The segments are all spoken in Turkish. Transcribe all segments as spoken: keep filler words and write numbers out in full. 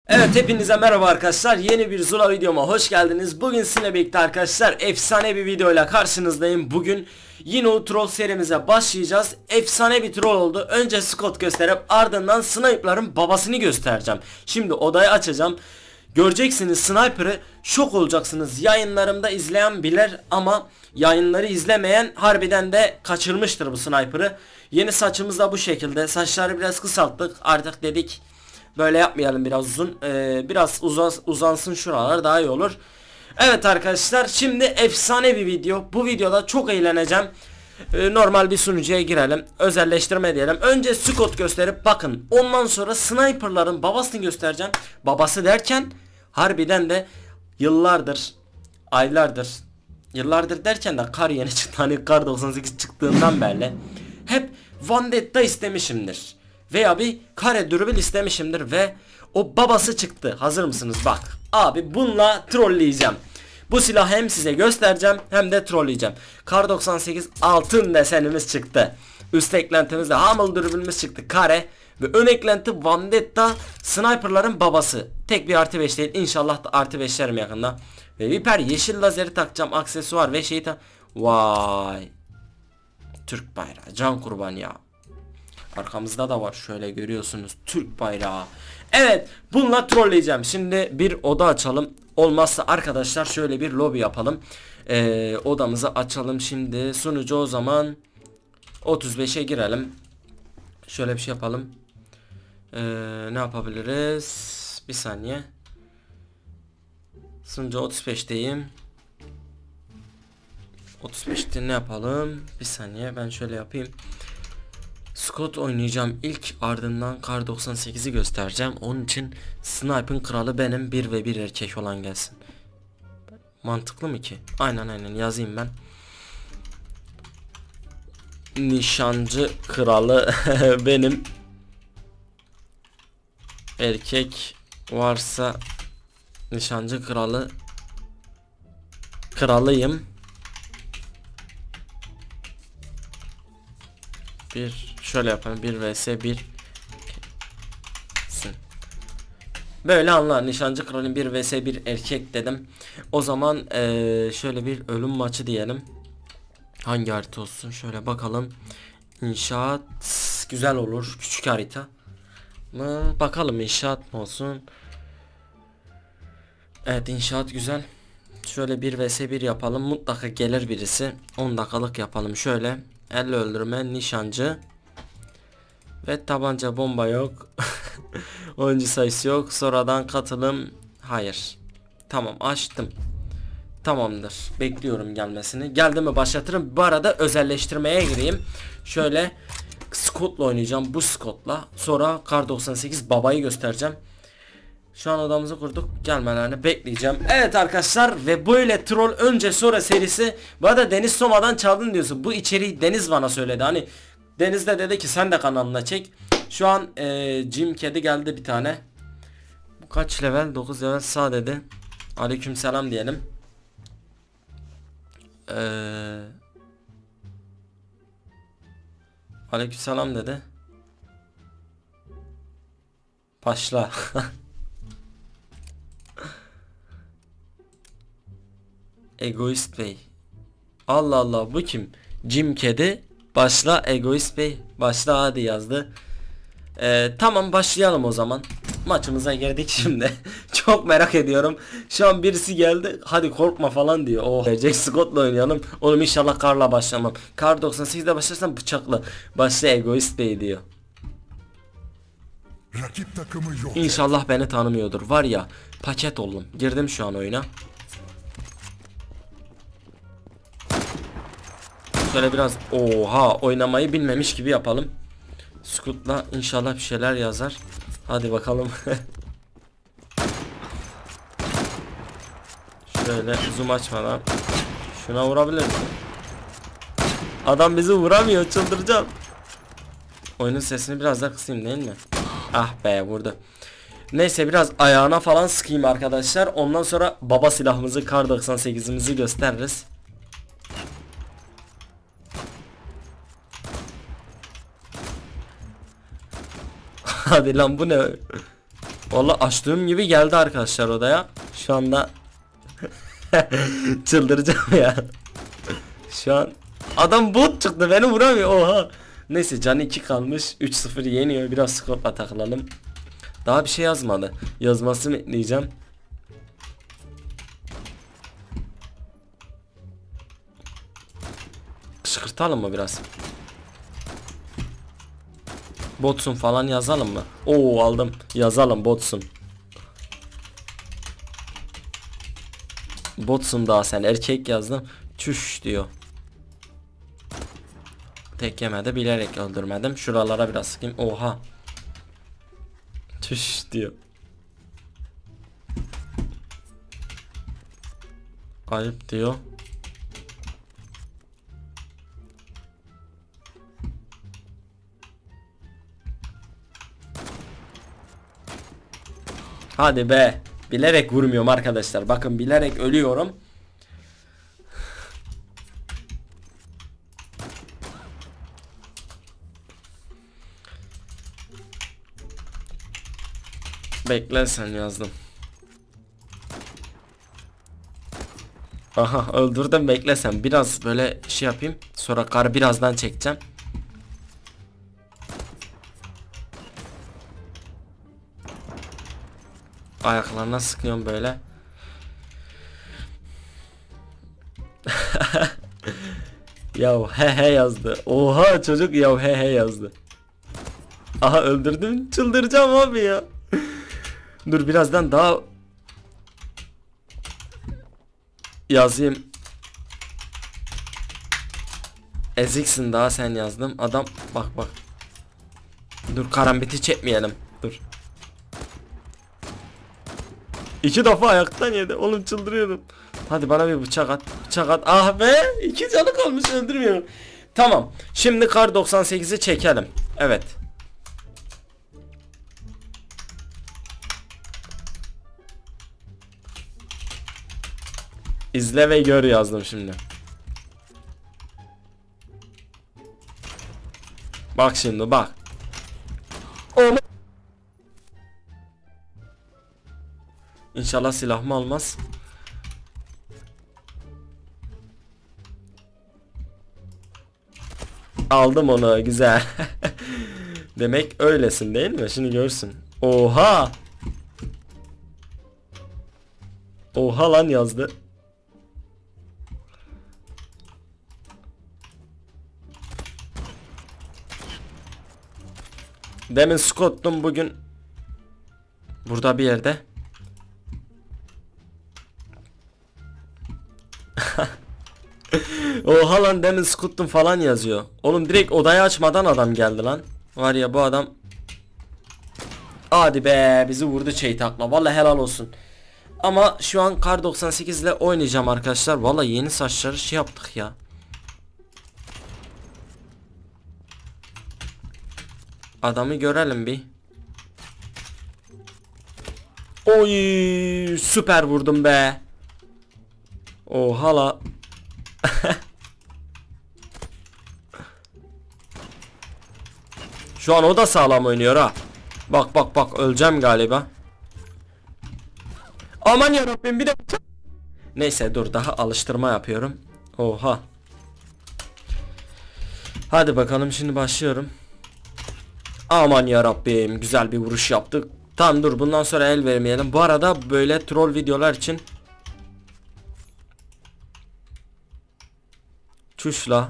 Evet, hepinize merhaba arkadaşlar, yeni bir Zula videoma hoş geldiniz. Bugün sizinle birlikte arkadaşlar efsane bir videoyla karşınızdayım. Bugün yine o troll serimize başlayacağız. Efsane bir troll oldu. Önce Scott gösterip ardından sniper'ların babasını göstereceğim. Şimdi odayı açacağım. Göreceksiniz sniper'ı, şok olacaksınız. Yayınlarımda izleyen bilir ama yayınları izlemeyen harbiden de kaçırmıştır bu sniper'ı. Yeni saçımız da bu şekilde. Saçları biraz kısalttık, artık dedik böyle yapmayalım, biraz uzun. Ee, biraz uzas, uzansın şuralar, daha iyi olur. Evet arkadaşlar, şimdi efsane bir video. Bu videoda çok eğleneceğim. Ee, normal bir sunucuya girelim, özelleştirme diyelim. Önce Scott gösterip bakın, ondan sonra sniperların babasını göstereceğim. Babası derken harbiden de yıllardır, aylardır, yıllardır derken de kar yeni çıktı, hani kar doksan sekiz çıktığından beri hep Vendetta istemişimdir veya bir kare dürbün istemişimdir ve o babası çıktı. Hazır mısınız? Bak abi, bununla trolleyeceğim. Bu silahı hem size göstereceğim hem de trolleyeceğim. Kar doksan sekiz altın desenimiz çıktı. Üst eklentimizde Hamel dürbünümüz çıktı, kare. Ve ön eklenti Vendetta sniperların babası. Tek bir artı beş değil, inşallah da artı beşlerim yakında. Ve Viper yeşil lazeri takacağım, aksesuar ve şeyi ta... Vay, Türk bayrağı, can kurban ya. Arkamızda da var, şöyle görüyorsunuz, Türk bayrağı. Evet, bununla trolleyeceğim. Şimdi bir oda açalım. Olmazsa arkadaşlar şöyle bir lobi yapalım. ee, Odamızı açalım. Şimdi sunucu, o zaman otuz beşe girelim. Şöyle bir şey yapalım. ee, Ne yapabiliriz? Bir saniye. Sunucu otuz beşteyim. otuz beşte ne yapalım? Bir saniye, ben şöyle yapayım. Scott oynayacağım ilk, ardından Kar doksan sekizi göstereceğim. Onun için Sniper'ın kralı benim, bir ve bir erkek olan gelsin. Mantıklı mı ki? Aynen aynen yazayım ben. Nişancı kralı benim. Erkek varsa nişancı kralı kralıyım. Bir şöyle yapalım, bir vs bir. Böyle anla, nişancı kralın bir vs bir erkek dedim. O zaman ee, şöyle bir ölüm maçı diyelim. Hangi harita olsun, şöyle bakalım. İnşaat güzel olur, küçük harita mı? Bakalım, inşaat mı olsun? Evet, inşaat güzel. Şöyle bir vs bir yapalım, mutlaka gelir birisi. on dakikalık yapalım şöyle. Elle öldürme, nişancı ve tabanca, bomba yok. Oyuncu sayısı yok. Sonradan katılım, hayır. Tamam, açtım. Tamamdır, bekliyorum gelmesini. Geldi mi başlatırım. Bu arada özelleştirmeye gireyim. Şöyle Scott'la oynayacağım, bu Scott'la. Sonra Kar doksan sekiz babayı göstereceğim. Şu an odamızı kurduk, gelmelerini bekleyeceğim. Evet arkadaşlar, ve böyle troll önce sonra serisi. Bu arada Deniz Soma'dan çaldın diyorsun. Bu içeriği Deniz bana söyledi. Hani Deniz de dedi ki sen de kanalına çek. Şu an ee, Jim Kedi geldi bir tane. Bu kaç level? dokuz level sağ dedi. Aleykümselam diyelim. Eee Aleykümselam dedi. Başla. Egoist Bey. Allah Allah, bu kim? Jim Kedi. Başla Egoist Bey. Başla hadi yazdı. Ee, tamam, başlayalım o zaman. Maçımıza girdik şimdi. Çok merak ediyorum. Şu an birisi geldi. Hadi korkma falan diyor. Oh, Jack Scott'la oynayalım. Oğlum inşallah Kar'la başlamam. Kar doksan sekizde başlarsam bıçakla. Başla Egoist Bey diyor. Rakip takımı yok. İnşallah beni tanımıyordur. Var ya, paket oldum. Girdim şu an oyuna. Şöyle biraz oha oynamayı bilmemiş gibi yapalım. Scott'la inşallah bir şeyler yazar. Hadi bakalım. Şöyle zoom açmadan şuna vurabilir. Adam bizi vuramıyor, çıldıracağım. Oyunun sesini biraz daha kısayım değil mi? Ah be, vurdu. Neyse, biraz ayağına falan sıkayım arkadaşlar. Ondan sonra baba silahımızı, Kar doksan sekizimizi gösteririz. Hadi lan, bu ne? Vallahi açtığım gibi geldi arkadaşlar odaya. Şu anda çıldıracağım ya. Şu an adam bot çıktı, beni vuramıyor. Oha. Neyse, canı iki kalmış. üç sıfır yeniyor. Biraz skorla takılalım. Daha bir şey yazmadı. Yazmasını bekleyeceğim. Kışkırtalım mı biraz? Botsun falan yazalım mı? Oo, aldım. Yazalım botsun. Botsun daha sen, erkek yazdım. Çüş diyor. Tek yemedi, bilerek öldürmedim. Şuralara biraz sıkayım. Oha. Çüş diyor. Ayıp diyor. Hadi be. Bilerek vurmuyorum arkadaşlar. Bakın, bilerek ölüyorum. Bekle sen yazdım. Aha, öldürdüm, beklesem. Biraz böyle şey yapayım. Sonra karı birazdan çekeceğim. Ayaklarına sıkıyorum böyle. Yav he he yazdı. Oha, çocuk yav he he yazdı. Aha, öldürdüm. Çıldıracağım abi ya. Dur, birazdan daha yazayım. Eziksin daha sen yazdım. Adam bak bak. Dur, karambiti çekmeyelim. Dur. İki defa ayaktan yedi. Oğlum çıldırıyorum. Hadi bana bir bıçak at. Bıçak at. Ah be. İki canı kalmış, öldürmüyorum. Tamam. Şimdi kar doksan sekizi çekelim. Evet. İzle ve gör yazdım şimdi. Bak şimdi bak. İnşallah silahımı almaz. Aldım onu, güzel. Demek öylesin değil mi? Şimdi görsün. Oha. Oha lan yazdı. Demin Scott'tum, bugün burada bir yerde. Oha lan, demin Scott'tum falan yazıyor. Oğlum direkt odayı açmadan adam geldi lan. Var ya bu adam. Hadi be, bizi vurdu çeytakla. Vallahi helal olsun. Ama şu an kar doksan sekiz ile oynayacağım arkadaşlar. Vallahi yeni saçları şey yaptık ya. Adamı görelim bir. Oy, süper vurdum be. Oha la. Şu an o da sağlam oynuyor ha. Bak bak bak, öleceğim galiba. Aman yarabbim, bir de. Neyse dur, daha alıştırma yapıyorum. Oha. Hadi bakalım, şimdi başlıyorum. Aman yarabbim, güzel bir vuruş yaptık. Tamam dur, bundan sonra el vermeyelim. Bu arada böyle troll videolar için çuşla.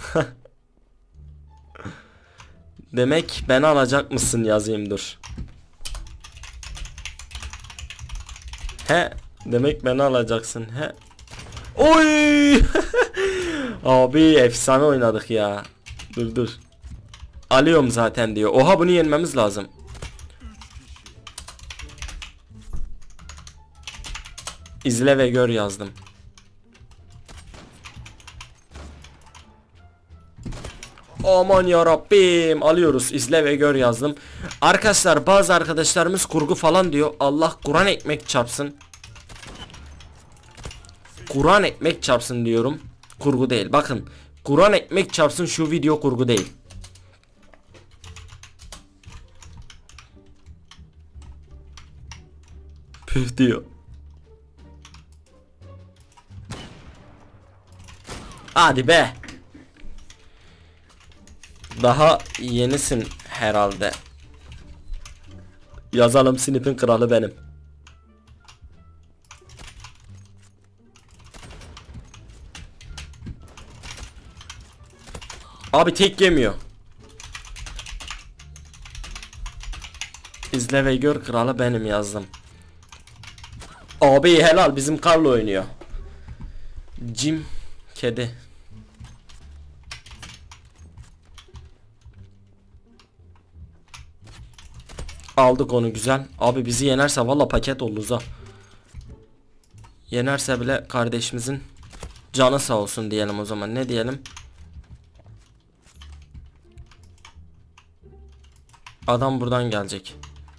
Demek beni alacak mısın yazayım, dur. He, demek beni alacaksın he. Oy. Abi efsane oynadık ya. Dur dur. Alıyorum zaten diyor. Oha, bunu yenmemiz lazım. İzle ve gör yazdım. Aman yarabbim, alıyoruz, izle ve gör yazdım. Arkadaşlar bazı arkadaşlarımız kurgu falan diyor. Allah Kur'an ekmek çarpsın. Kur'an ekmek çarpsın diyorum. Kurgu değil, bakın. Kur'an ekmek çarpsın, şu video kurgu değil. Püf diyor. Hadi be. Daha yenisin herhalde. Yazalım, Snip'in kralı benim. Abi tek yemiyor. İzle ve gör, kralı benim yazdım. Abi helal, bizim Carlo oynuyor. Jim kedi. Aldık onu, güzel. Abi bizi yenerse valla paket oluruz ha. Yenerse bile kardeşimizin canı sağ olsun diyelim o zaman. Ne diyelim? Adam buradan gelecek.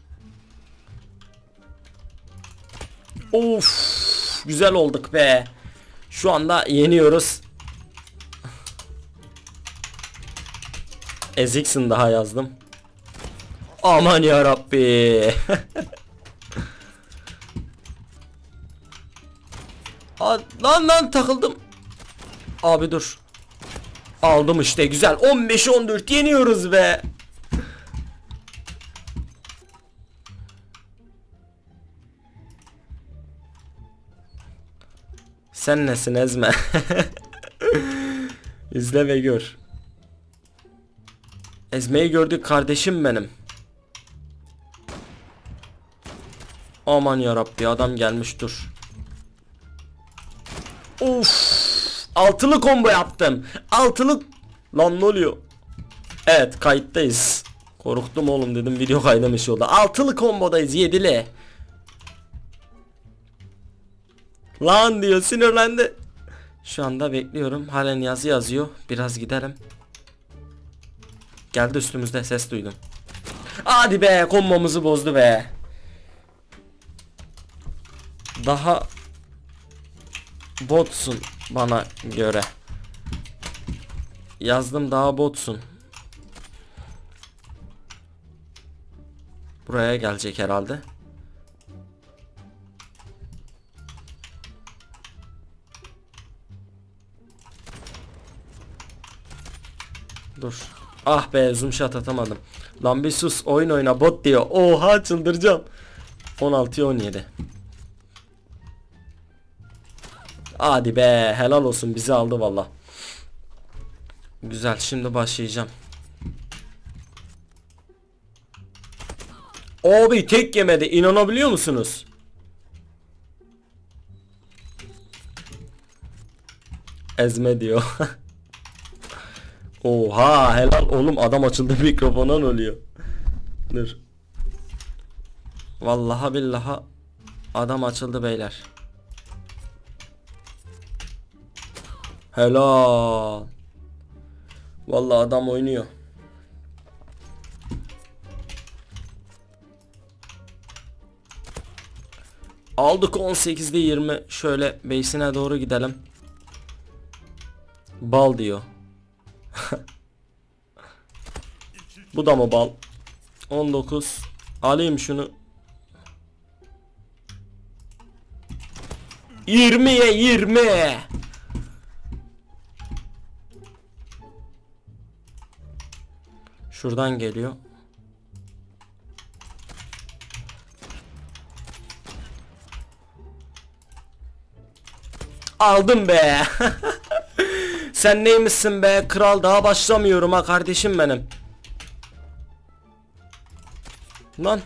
Of, güzel olduk be. Şu anda yeniyoruz. Eziksin daha yazdım. Aman ya Rabbi. Lan lan takıldım. Abi dur. Aldım işte, güzel. on beş on dört yeniyoruz be. Sen nesin ezme. İzle ve gör. Ezmeyi gördük kardeşim benim. Aman yarabbi, adam gelmiş, dur. Of, altılı combo yaptım. Altılı. Lan ne oluyor? Evet, kayıttayız. Korktum oğlum, dedim video kaynamış oldu. Altılı kombodayız, yedili. Lan diyor, sinirlendi. Şu anda bekliyorum. Halen yazı yazıyor. Biraz giderim. Geldi üstümüzde, ses duydum. Hadi be, kombomuzu bozdu be. Daha botsun bana göre. Yazdım, daha botsun. Buraya gelecek herhalde. Dur. Ah be, zoom shot atamadım. Lan bir sus, oyun oyna bot diyor. Oha, çıldıracağım. on altıya on yedi. Hadi be, helal olsun, bizi aldı valla. Güzel, şimdi başlayacağım. Abi tek yemedi, inanabiliyor musunuz? Ezme diyor. Oha helal oğlum, adam açıldı, mikrofondan ölüyor. Dur. Vallahi billahi adam açıldı beyler. Helal. Vallahi adam oynuyor. Aldık on sekizde yirmi. Şöyle base'ine doğru gidelim. Bal diyor. Bu da mı bal? on dokuz. Alayım şunu. yirmiye yirmi. Şuradan geliyor. Aldım be. Sen neymişsin be kral, daha başlamıyorum ha kardeşim benim. Lan.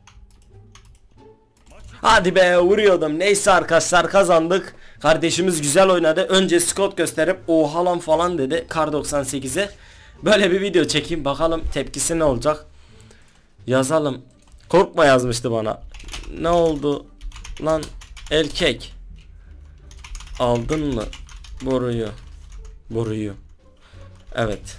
Hadi be, vuruyordum. Neyse arkadaşlar, kazandık. Kardeşimiz güzel oynadı. Önce Scott gösterip oha lan falan dedi Kar doksan sekize. Böyle bir video çekeyim, bakalım tepkisi ne olacak. Yazalım. Korkma yazmıştı bana. Ne oldu lan erkek? Aldın mı boruyu? Boruyu. Evet.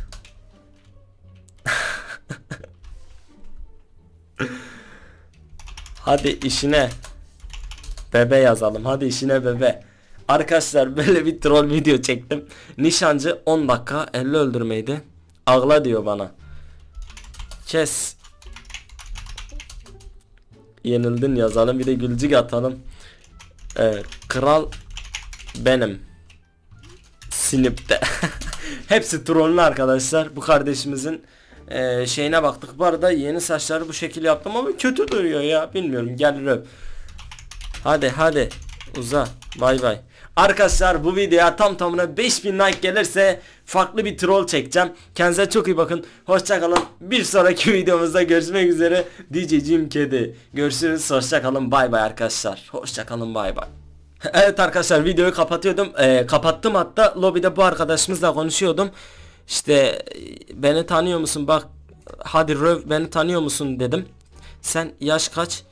Hadi işine bebe yazalım. Hadi işine bebe. Arkadaşlar böyle bir troll video çektim. Nişancı on dakika elli öldürmeydi. Ağla diyor bana. Kes. yenildin yazalım, bir de gülcük atalım. Ee, kral benim sinipte. Hepsi trollü arkadaşlar. Bu kardeşimizin e, şeyine baktık. Bu arada yeni saçları bu şekil yaptım ama kötü duruyor ya. Bilmiyorum, gel röp. Hadi hadi uza, bay bay. Arkadaşlar bu videoya tam tamına beş bin like gelirse farklı bir troll çekeceğim. Kendinize çok iyi bakın. Hoşça kalın. Bir sonraki videomuzda görüşmek üzere. D J Jim Kedi. Görüşürüz. Hoşça kalın. Bay bay arkadaşlar. Hoşça kalın. Bay bay. Evet arkadaşlar, videoyu kapatıyordum. Ee, kapattım hatta. Lobide bu arkadaşımızla konuşuyordum. İşte beni tanıyor musun? Bak hadi röv, beni tanıyor musun dedim. Sen yaş kaç?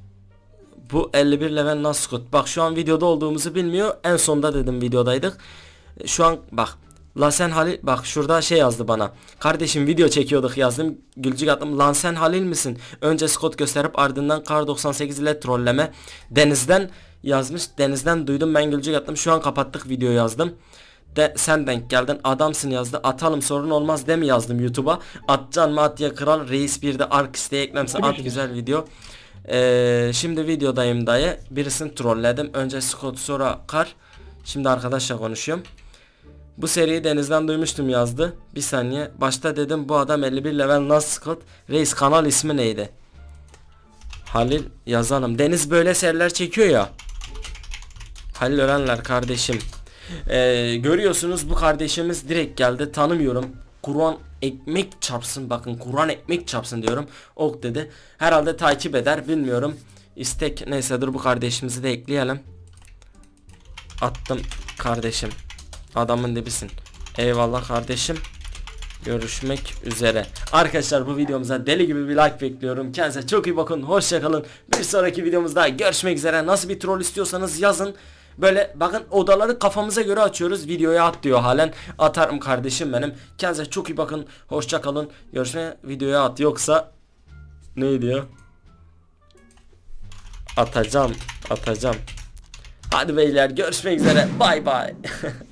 Bu elli bir level Nascot. Bak şu an videoda olduğumuzu bilmiyor. En sonda dedim videodaydık. Şu an bak. Lan sen Halil, bak şurada şey yazdı bana. Kardeşim video çekiyorduk yazdım. Gülcük attım. Lan sen Halil misin? Önce Scott gösterip ardından Kar doksan sekiz ile trolleme. Denizden yazmış. Denizden duydum, ben gülcük attım. Şu an kapattık video yazdım. De, sen denk geldin, adamsın yazdı. Atalım, sorun olmaz de mi yazdım YouTube'a. Atcan mı at ya kral, reis bir de ark isteği eklemse at, güzel video. Ee, şimdi videodayım dayı. Birisini trolledim. Önce Scott, sonra Kar. Şimdi arkadaşla konuşuyorum. Bu seriyi Deniz'den duymuştum yazdı. Bir saniye. Başta dedim bu adam elli bir level nasıl Scott? Reis kanal ismi neydi? Halil yazalım. Deniz böyle seriler çekiyor ya. Halil Örenler kardeşim. Ee, görüyorsunuz bu kardeşimiz direkt geldi. Tanımıyorum. Kur'an ekmek çarpsın, bakın Kur'an ekmek çarpsın diyorum. Ok dedi. Herhalde takip eder, bilmiyorum. İstek neyse, dur bu kardeşimizi de ekleyelim. Attım kardeşim. Adamın dibisin. Eyvallah kardeşim. Görüşmek üzere. Arkadaşlar bu videomuza deli gibi bir like bekliyorum. Kendinize çok iyi bakın. Hoşça kalın. Bir sonraki videomuzda görüşmek üzere. Nasıl bir troll istiyorsanız yazın. Böyle bakın, odaları kafamıza göre açıyoruz. Videoya at diyor halen. Atarım kardeşim benim. Kendinize çok iyi bakın. Hoşça kalın. Görüşme, videoya at, yoksa ne diyor? Atacağım. Atacağım. Hadi beyler, görüşmek üzere. Bay bay.